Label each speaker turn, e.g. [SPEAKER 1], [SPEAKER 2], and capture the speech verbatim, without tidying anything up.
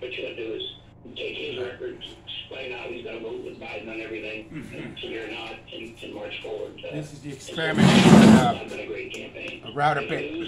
[SPEAKER 1] what you're going to do is take his record, explain how he's going to vote with Biden on everything, mm-hmm. and figure it out, and, and march forward. Uh,
[SPEAKER 2] this is the experiment. Uh,
[SPEAKER 1] it's been a great campaign.
[SPEAKER 2] A router bit.